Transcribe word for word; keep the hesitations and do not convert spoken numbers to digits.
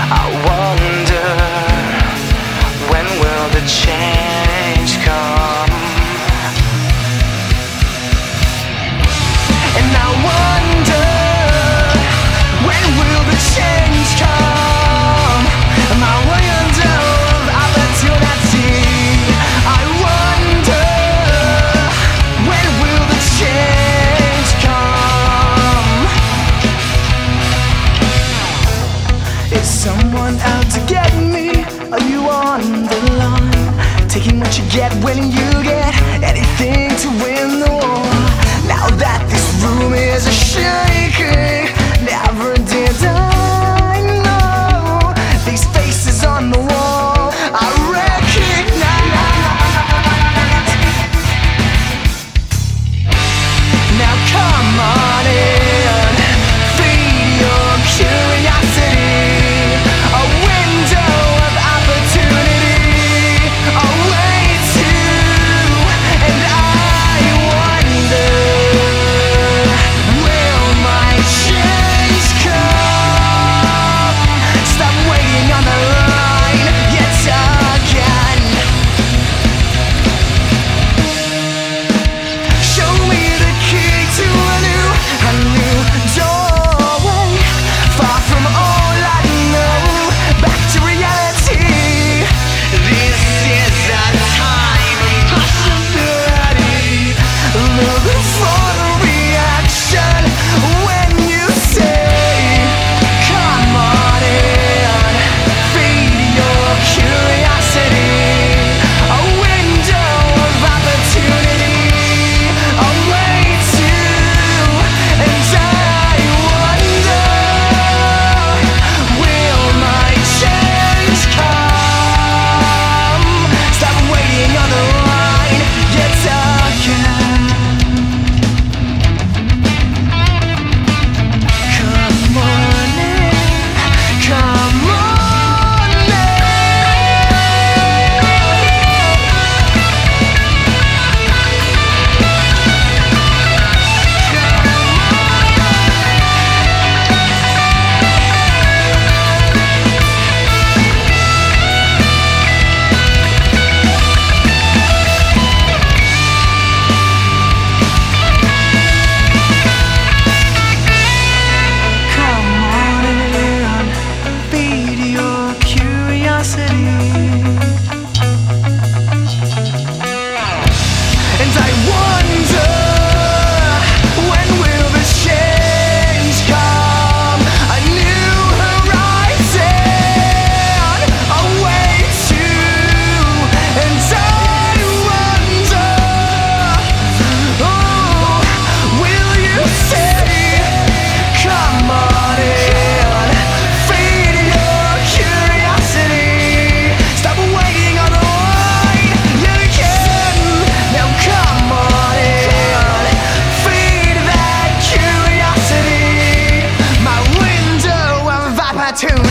I wonder, when will the change come? And I wonder, when will the change come? My window of opportunity. I wonder, when will the change come? Is someone out to get me? Are you on the line? Taking what you get when you get anything to win the war. Now that this room is shaking, never did I know these faces on the wall I recognize. Now come on in, feed your curiosity. A window of opportunity, a way to, and I wonder, will my change come? Stop waiting on the line yet again. Show me the key to a new, a new doorway, far from all I know, back to reality. This is a time of possibility, looking for the reaction when you say, come on in, feed your curiosity. A window of opportunity, a way to, and I wonder, will my change come? Stop waiting on the line yet again. Come on in, come on in. Come on in, feed your curiosity. And I wonder, when will the change come? A new horizon, a way to, and I wonder, oh, will you say, come on in, feed your curiosity. Stop waiting on the line yet again. Now come on in, feed that curiosity. My window of opportunity.